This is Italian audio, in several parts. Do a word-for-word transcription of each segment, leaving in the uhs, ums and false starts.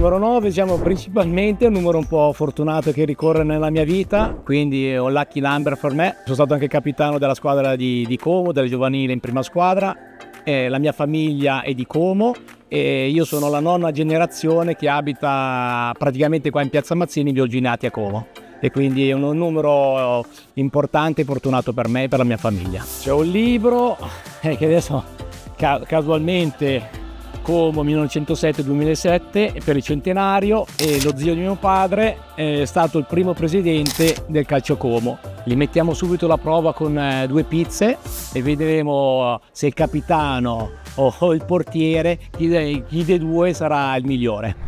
numero nove, diciamo, principalmente è un numero un po' fortunato che ricorre nella mia vita, quindi è un lucky number per me. Sono stato anche capitano della squadra di, di Como, delle giovanili in prima squadra. Eh, la mia famiglia è di Como e io sono la nonna generazione che abita praticamente qua in Piazza Mazzini, Virginati a Como. E quindi è un, un numero importante e fortunato per me e per la mia famiglia. C'è un libro eh, che adesso ca casualmente Como millenovecentosette duemilasette per il centenario, e lo zio di mio padre è stato il primo presidente del Calcio Como. Li mettiamo subito alla prova con eh, due pizze e vedremo se il capitano o, o il portiere, chi, de, chi dei due sarà il migliore.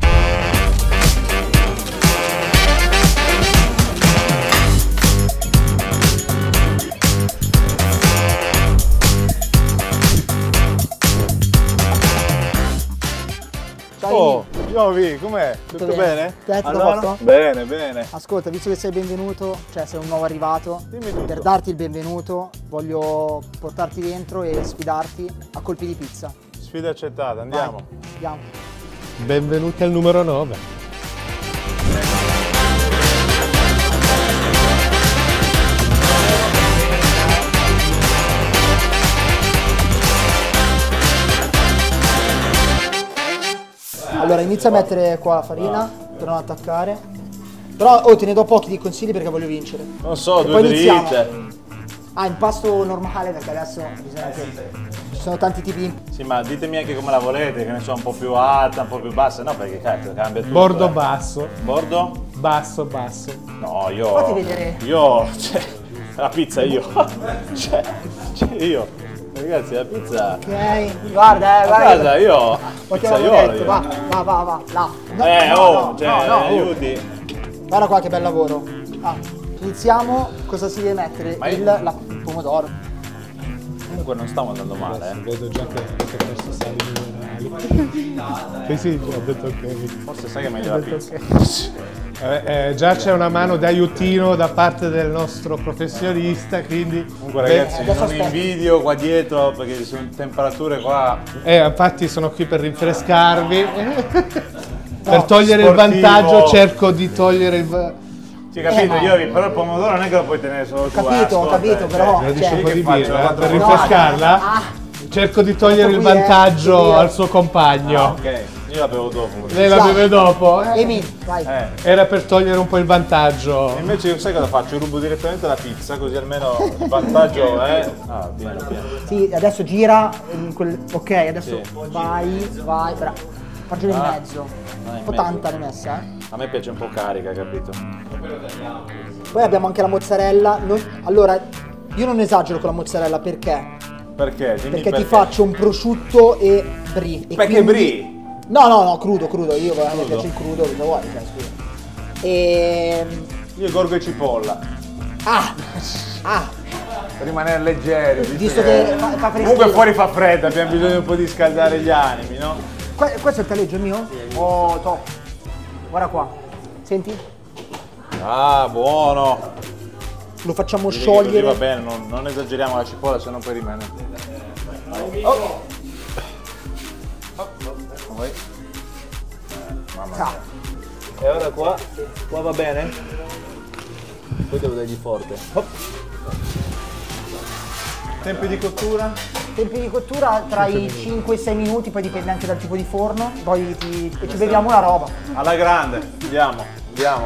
Oh, Iovi, com'è? Tutto, Tutto bene? bene? Te, tutto allora? posto? Bene, bene. Ascolta, visto che sei benvenuto, cioè sei un nuovo arrivato, per darti il benvenuto voglio portarti dentro e sfidarti a colpi di pizza. Sfida accettata, andiamo. Vai, andiamo. Benvenuti al numero nove. Allora inizia a mettere qua la farina per non attaccare. Però oh, te ne do pochi di consigli perché voglio vincere. Non so, e due poi dritte. iniziamo. Ah, impasto normale perché adesso bisogna che... ci sono tanti tipi di... Sì, ma ditemi anche come la volete, che ne so, un po' più alta, un po' più bassa. No, perché cazzo, cambia tutto. Bordo eh. basso. Bordo? Basso, basso. No, io... Fatti vedere. Io... Cioè, la pizza io. cioè, cioè, io... Ragazzi, la pizza... Ok, guarda, eh, a guarda. casa io... Pizzaiolo, detto, va, va, va, va, là. No, eh, no, oh, no, cioè, no, no, aiuti. Guarda qua che bel lavoro. Ah, iniziamo, cosa si deve mettere? Ma il io... la, pomodoro. Comunque non stiamo andando male, eh. Vedo già che, che questo sta migliorando. Sì, sì, ho detto ok. Forse sai che è meglio la pizza. Okay. Eh, eh, già c'è una mano d'aiutino da parte del nostro professionista, quindi... Comunque ragazzi, Beh, non aspetta. invidio qua dietro perché ci sono temperature qua... Eh, infatti sono qui per rinfrescarvi. No, per togliere sportivo. il vantaggio cerco di togliere il... Sì, capito, Eh, ma- io però il pomodoro non è che lo puoi tenere solo tu. Capito, ho ascolta, capito, cioè, però... Lo dice cioè, un po' che di faccio? birra, Vado per a- rinfrescarla. Ah, Cerco di togliere il qui, eh, vantaggio qui, eh. al suo compagno. Ah, ok, io la bevo dopo. Lei la beve dopo? Eh? Emi, vai. Eh. Era per togliere un po' il vantaggio. E invece sai cosa faccio? Rubo direttamente la pizza, così almeno il vantaggio è... Ah, pieno, pieno. Sì, adesso gira in quel... Ok, adesso Sì. vai, vai, bravo. Faggelo in Ah. mezzo. Ah, in Un po' mezzo. tanta l'hai messa, eh. A me piace un po' carica, capito? Poi abbiamo anche la mozzarella. Non- Allora, io non esagero con la mozzarella perché? Perché? Dimmi Perché ti faccio un prosciutto e brie. E Perché quindi- brie? No, no, no, crudo, crudo. Io a me Crudo? piace il crudo, cosa vuoi? Cioè, scusa. E... Io gorgo e cipolla. Ah! Ah! Per rimanere leggeri. Visto che fa, fa freschino. Comunque fuori fa freddo, abbiamo bisogno un po' di scaldare gli animi, no? Que- questo è il taleggio mio? Oh, top. Guarda qua. Senti? Ah, buono! Lo facciamo Direi che così sciogliere. va bene, non, non esageriamo la cipolla, se no poi rimane. Oh. Oh, poi. Eh, mamma mia. Ah. E ora qua? Qua va bene? Poi devo dargli forte. Oh. Tempi di cottura? Tempi di cottura tra i cinque e i sei minuti, poi dipende anche dal tipo di forno. Poi ti, e ci beviamo la roba. Alla grande, andiamo, andiamo.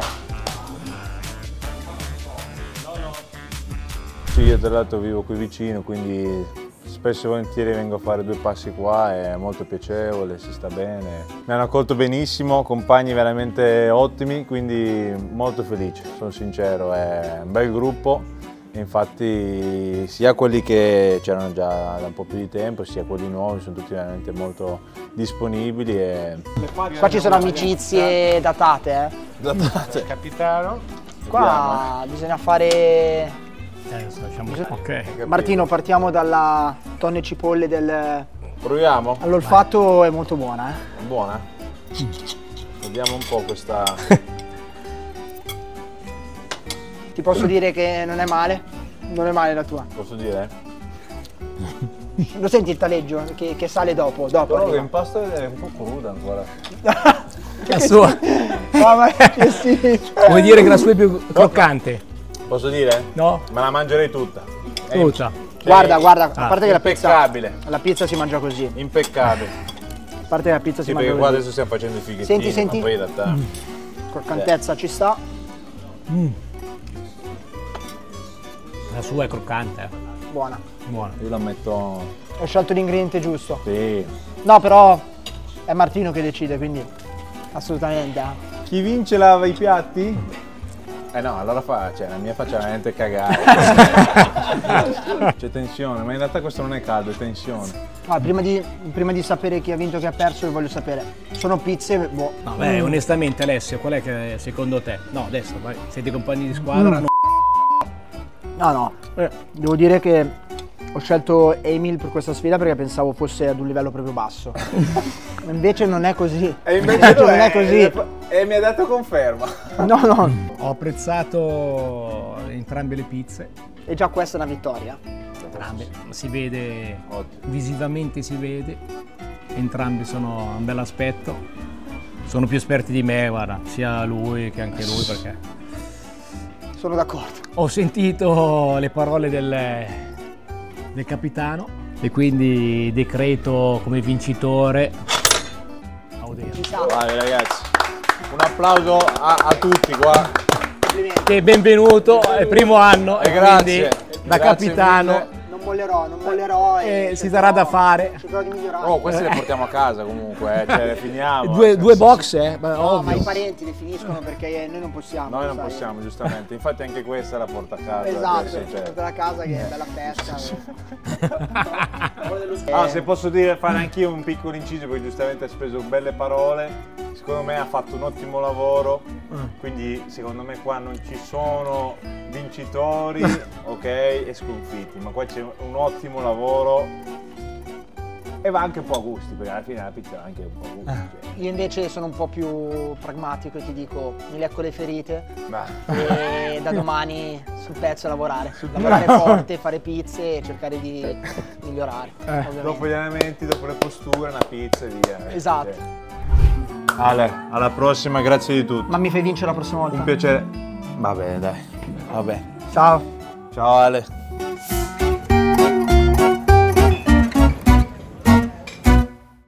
Sì, io tra l'altro vivo qui vicino, quindi spesso e volentieri vengo a fare due passi qua, è molto piacevole, si sta bene. Mi hanno accolto benissimo, compagni veramente ottimi, quindi molto felice, sono sincero, è un bel gruppo. Infatti sia quelli che c'erano già da un po' più di tempo, sia quelli nuovi, sono tutti veramente molto disponibili. E... Qua ci sono amicizie datate, eh. Datate. Capitano. Qua bisogna fare... Eh, lasciamo... Ok. Martino, partiamo dalla tonne e cipolle del... Proviamo? All'olfatto è molto buona, eh. È buona? Vediamo un po' questa... Ti posso dire che non è male, non è male la tua. Posso dire? Lo senti il taleggio che, che sale dopo? Dopo Però arriva. l'impasto è un po' cruda ancora. La sua. Mamma che sì. Vuoi dire che la sua è più croccante? Posso dire? No? Me la mangerei tutta. È Tutta. Guarda, guarda, a Ah, parte che la pizza, impeccabile. la pizza si mangia così. Impeccabile. A parte che la pizza si Sì, mangia perché qua così. adesso stiamo facendo i fighettini, Senti, senti. ma poi in realtà... Croccantezza ci sta. La sua è croccante. eh. Buona. Buona. Io la metto... Ho scelto l'ingrediente giusto. Sì. No, però è Martino che decide, quindi assolutamente. eh. Chi vince lava i piatti? Eh no, allora fa, cioè la mia faccia veramente cagare. C'è tensione, ma in realtà questo non è caldo, è tensione. Ah, prima, di, prima di sapere chi ha vinto e chi ha perso, io voglio sapere. Sono pizze, boh. No, beh, onestamente Alessio, qual è che secondo te? No, adesso vai, siete compagni di squadra, no? No, no. Eh, devo dire che ho scelto Emil per questa sfida perché pensavo fosse ad un livello proprio basso. Invece non è così. E invece non è così. E mi ha dato conferma. No, no. Ho apprezzato entrambe le pizze, E già questa è una vittoria. entrambe. Si vede, Ottimo. visivamente si vede, entrambi sono un bel aspetto. Sono più esperti di me, guarda, sia lui che anche lui, perché Sono d'accordo. ho sentito le parole del, del capitano e quindi decreto come vincitore Audero. Ci sta. Vai ragazzi, un applauso a, a tutti qua. Complimenti. Che benvenuto, è il primo anno E e grazie, quindi da grazie capitano mille. Non mollerò, non mollerò. Eh, e si darà da fare. Cercherò di migliorare. Oh, queste le portiamo a casa comunque, eh, cioè le finiamo. Due, eh. due box, eh? Ma No, ma ovvio. i parenti le finiscono perché noi non possiamo. Noi non sai. possiamo, giustamente. Infatti anche questa la porta a casa. Esatto, sì, cioè. portare a casa che è bella festa. Ah, se posso dire, fare anch'io un piccolo inciso, perché giustamente ha speso belle parole. Secondo me ha fatto un ottimo lavoro, quindi secondo me qua non ci sono vincitori, ok, e sconfitti, ma qua c'è un ottimo lavoro e va anche un po' a gusti, perché alla fine la pizza va anche un po' a gusti. cioè. Io invece sono un po' più pragmatico e ti dico, mi lecco le ferite Ma- e da domani sul pezzo a lavorare. Lavorare forte, fare pizze e cercare di migliorare. ovviamente. Dopo gli allenamenti, dopo le posture, una pizza e via. eh, Esatto. cioè. Ale, alla prossima, grazie di tutto. Ma mi fai vincere la prossima volta? Un piacere. Va bene, dai. Va bene. Ciao. Ciao Ale.